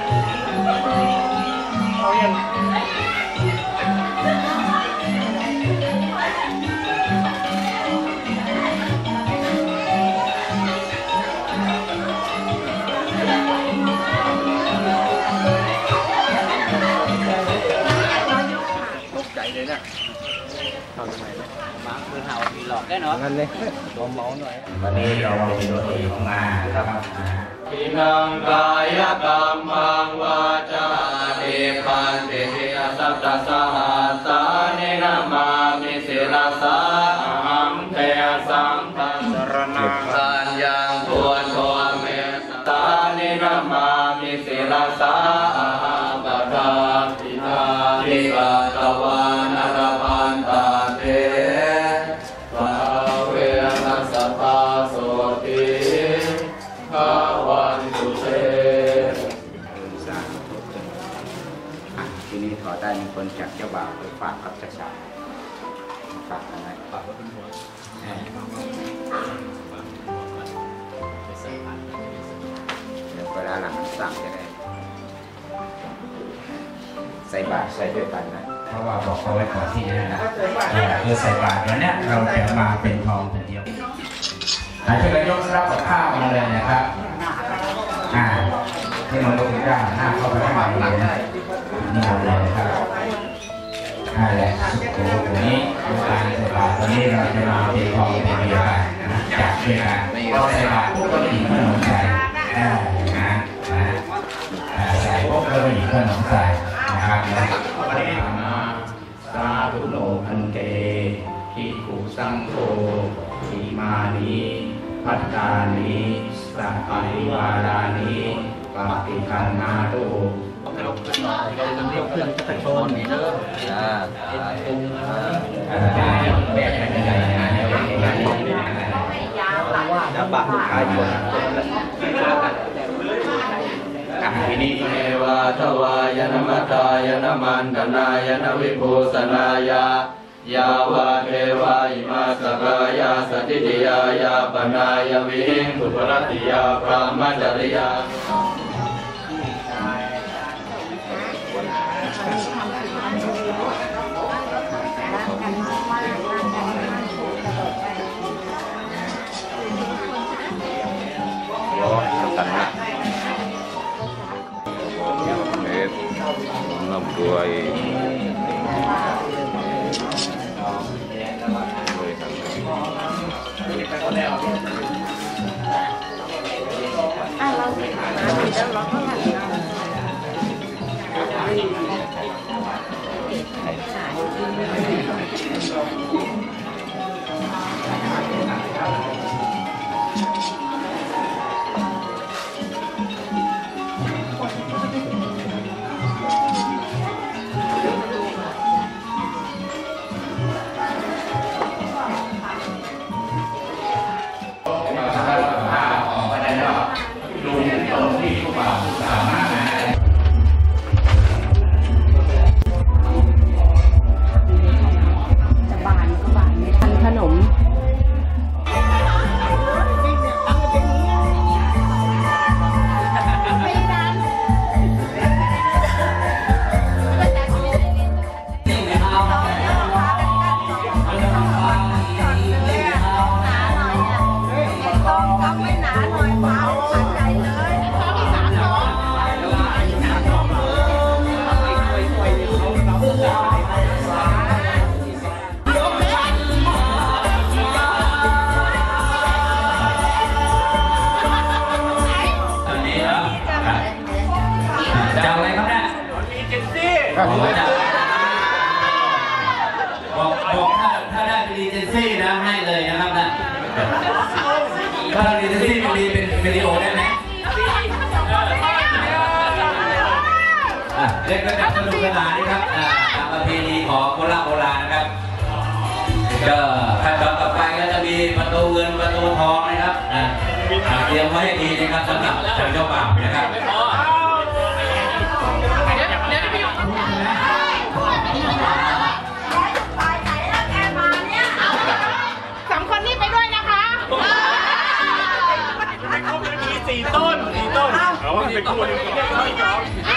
เอาอย่างเลยเนี่ยเอาทำไมเนี่ยมาคือเห่ามีหลอกได้เนาะงั้นเลยตัวเมาหน่อยวันนี้เราเป็นตัวเอกของงานนะครับอินังกายกรรมังวาจาเอปันติสัพพะสหัสสานินามามิสิรสาหังเทสัมปัสสรณังสัญญังพุทโธเมตานินามามิสิรสาปะทาปิทานิกัตวานรพันตาเตภาเวนัสสะภาโสติภาวันตุเตทีนี้ขอได้มีคนจากเจ้าบ่าวไปฝากกับเจ้าสาวฝากอะไรฝากเป็นหัวเดี๋ยวเวลาหลังสั่งจะได้ใส่บาตรใส่ด้วยกันนะเพราะว่าบอกเขาไว้ก่อนที่นี่นะคือใส่บาตรแล้วเนี่ยเราจะมาเป็นทองแต่เดียวอาจจะยกรับกับข้าวมาเลยนะครับที่มันลงได้หน้าเข้าไปข้างในเลยนะนี่เอาเลยนะครับแหละสุดนี้การใส่บาตรตอนนี้เราจะมาเป็นทองเป็นเดียวกันนะจากด้วยกันพอใส่บาตรปุ๊บก็หยิบขนมใส่ใส่ปุ๊บก็หยิบขนมใส่นะครับสาธุโนพันเตภิกขุสังโฆอิมานิภัตตานิสัพพะริวารานิปฏิคันนาตุยกขึ้นจะตะโกนนี่เด้อแบบใหญ่ๆนะแล้วบาปกายคนวินิเทวะทวายนมัตตายนมันดนายนวิภูสนายายาวะเทวะอิมาสกายาสติติยายาปนายวิหิงสุปรติยาพระมจริยาด้วยเราเห็นมาแล้วเราก็หันบอกถ้าได้เป็นรีเจนซี่นะให้เลยนะครับนะถ้ารีเจนซี่เป็นวิดีโอได้ไหมเด็กก็จะสนุกสนานนะครับตามประเพณีของโบราณนะครับก็ขั้นตอนต่อไปก็จะมีประตูเงินประตูทองนะครับเตรียมไว้ให้ดีนะครับสำหรับเจ้าบ่าวนะครับ 4 ต้นเอาเป็นคู่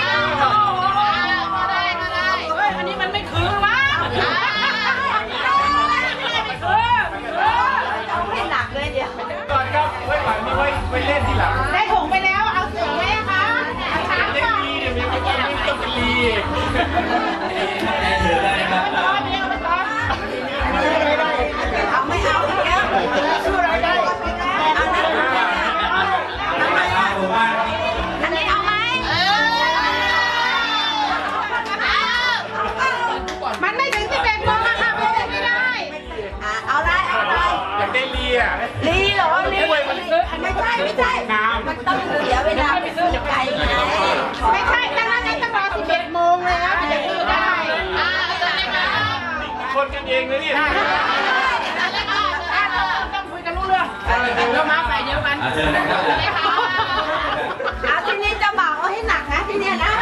เอาที่นี่จะบอกเอาให้หนักนะที่นี่นะ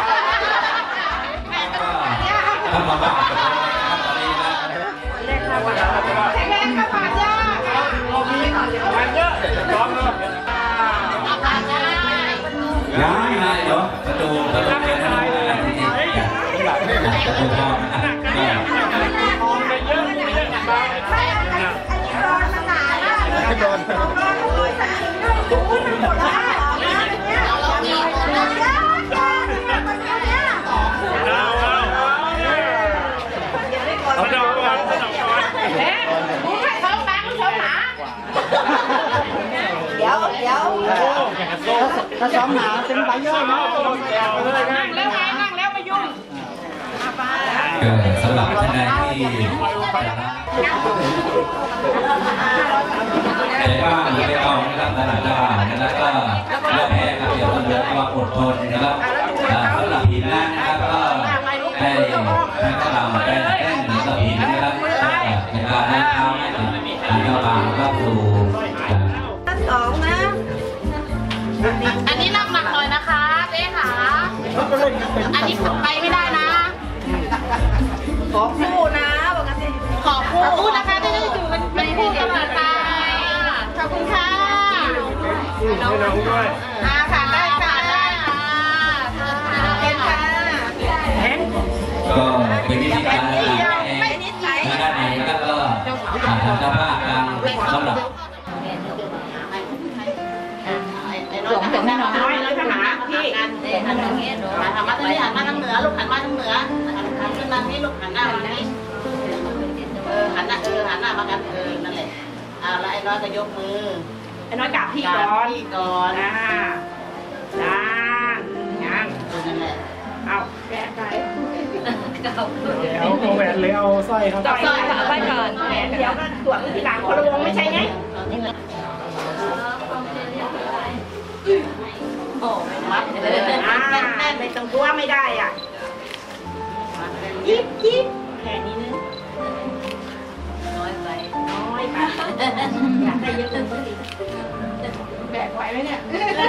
ทำมาบ้างตอนนี้นะแข็งแรงค่ะผ่านยากเรามีผ่านเยอะร้องเลยย้ายมาเดี๋ยวประตูเป็นอะไรประตูห้องมองไปเยอะไม่ได้หนักบ้างไม่อันนี้ร้อนมันหนานะร้อนเลยแต่ดูมันหมดแล้วเนี่ยเรามีคนเยอะแยะมันเนี้ยเอาเดาก่อนเอ๊ะมึงให้เขาแบงค์เขาหนาเดี๋ยวถ้าซ้อมหนาเป็นใบย่อยนะนั่งแล้วมายุ่งสำหรับท่านใดที่แต่ว่าอย่าไปเอานะครับตลาดเจ้าบ่าวนะครับก็เลือกแพ้ครับเดี๋ยวเราเลือกความอดทนนะครับสำหรับทีมงานนะครับก็ได้ให้พวกเราได้เต้นสปีดนะครับในการนั่งเท้าให้กับเจ้าบ่าวเข้าสู่สองนะอันนี้หนักหน่อยนะคะเจ๊ค่ะอันนี้ไปไม่ได้นะขอคู่นะบอกกันสิขอคู่นะคะจะได้อยู่เป็นคู่ตลอดไปขอบคุณค่ะน้องด้วยค่ะได้ค่ะเป็นค่ะก็เป็นวิธีการในด้านไหนนะครับก็ทำเจ้าภาพการสำหรับหลงให้น้อยแล้วข้างหลังพี่หันทางนี้หนูหันมาทางนี้หันมาทางเหนือลูกหันมาทางเหนือหันขึ้นทางนี้ลูกหันหน้ามาทางนี้หันหน้ามากันนั่นแหละแล้วไอ้น้อยก็ยกมือไอ้น้อยกราบพี่ก่อนจ้ายังนั่นแหละเอาแกะไปเอาแหวนเลยเอาสร้อยครับสร้อยเอาไว้ก่อนแหวนเดี๋ยวก็ตรวจที่หลังคนละวงไม่ใช่ไงโอ้มัดแน่นในตรงตัวไม่ได้อ่ะยิบแค่นี้นึงน้อยไปอยากได้เยอะแบกไหวไหมเนี่ย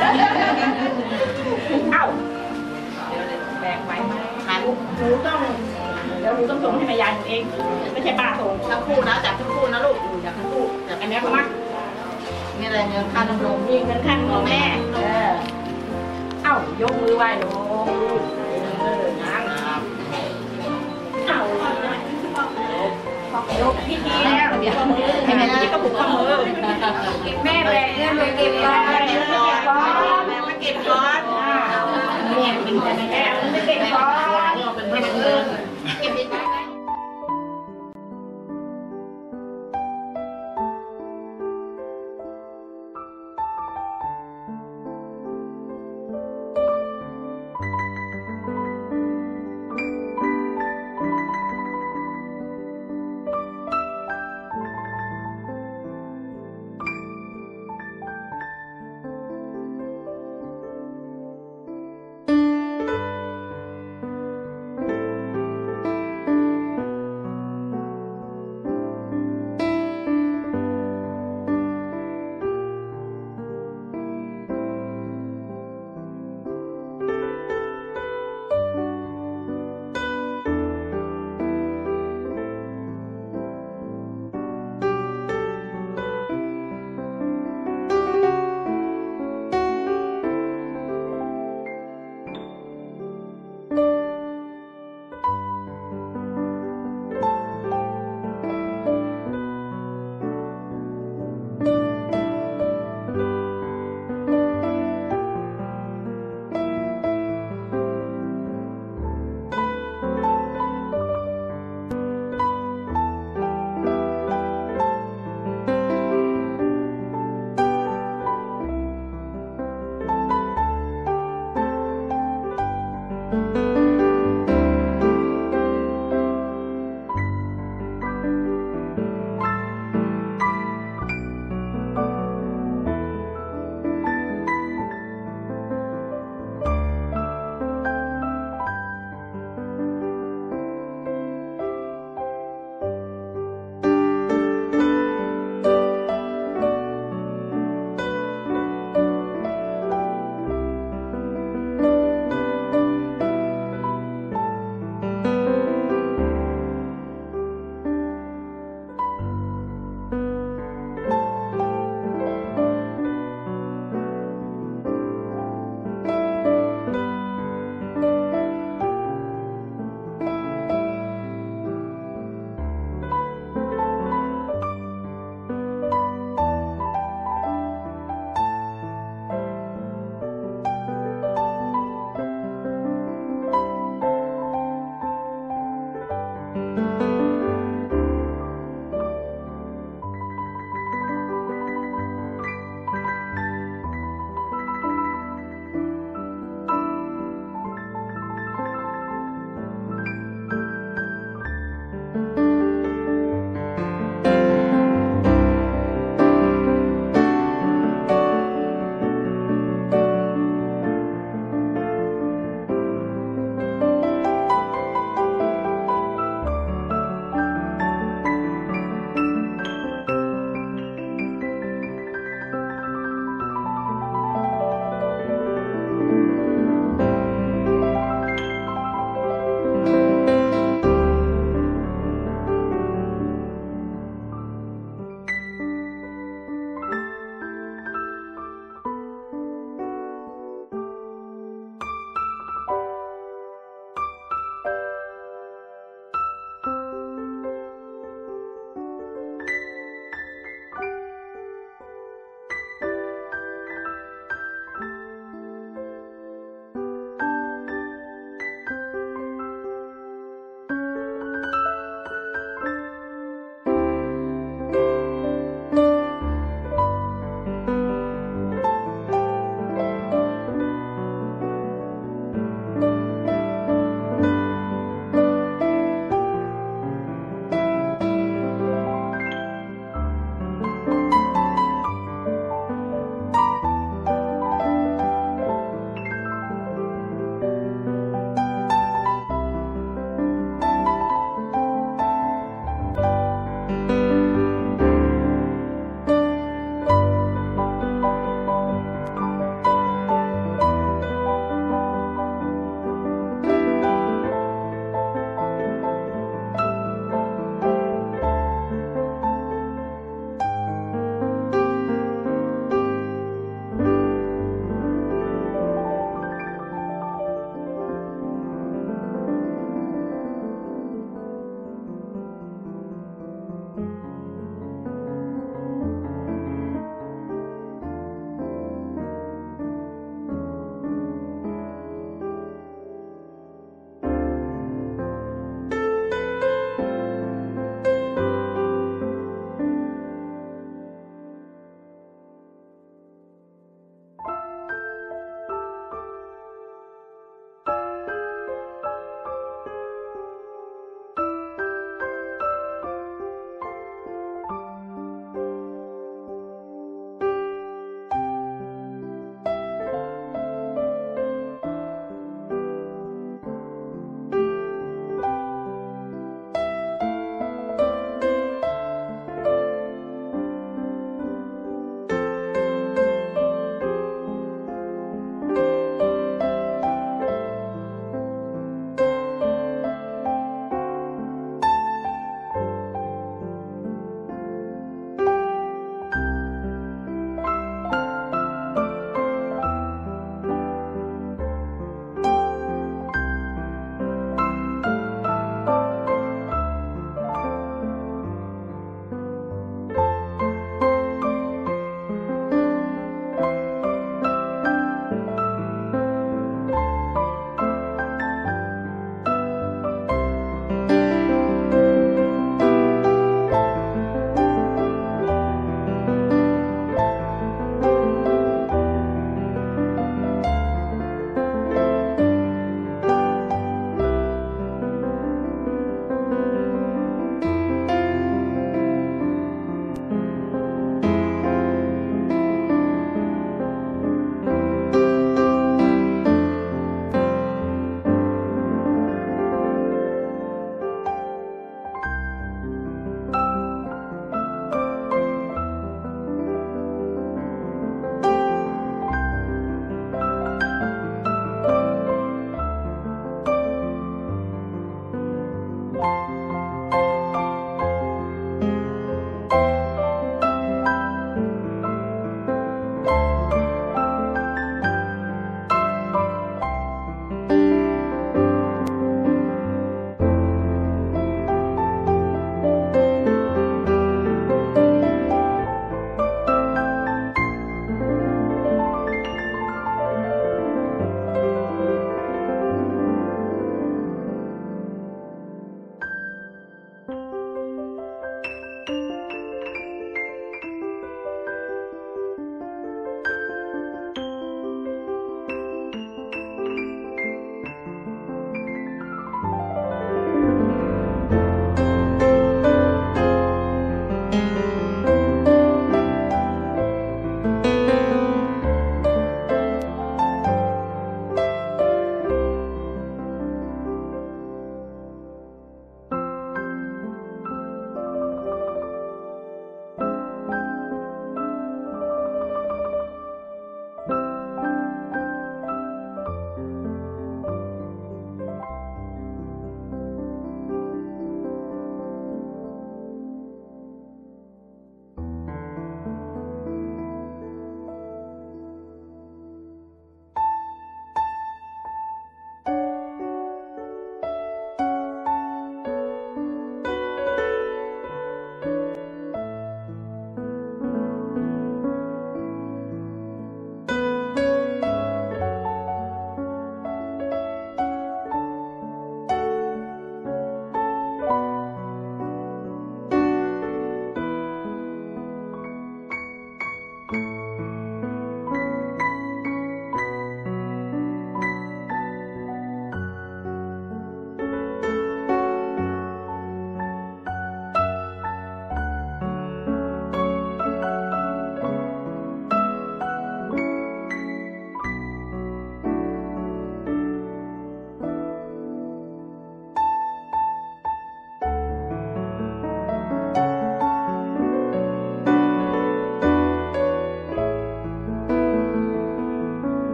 เอ้าแบกไหวไหมหนูต้องเดี๋ยวหนูต้องส่งให้แม่ยายหนูเองไม่ใช่ป้าส่งทั้งคู่นะจับทั้งคู่นะลูกจับทั้งคู่อันนี้ก็มัดนี่อะไรเงินค่าน้ำนมเงินค่าน้ำนมแม่เอ้ายกมือไหว้หนูนั่งเอ้ายกพี่ทีแล้วเดี๋ยวข้อมือให้แม่ทีก็ผูกข้อมือแม่แบกเงินไปเก็บก้อนแม่มาเก็บก้อนแม่เป็นแม่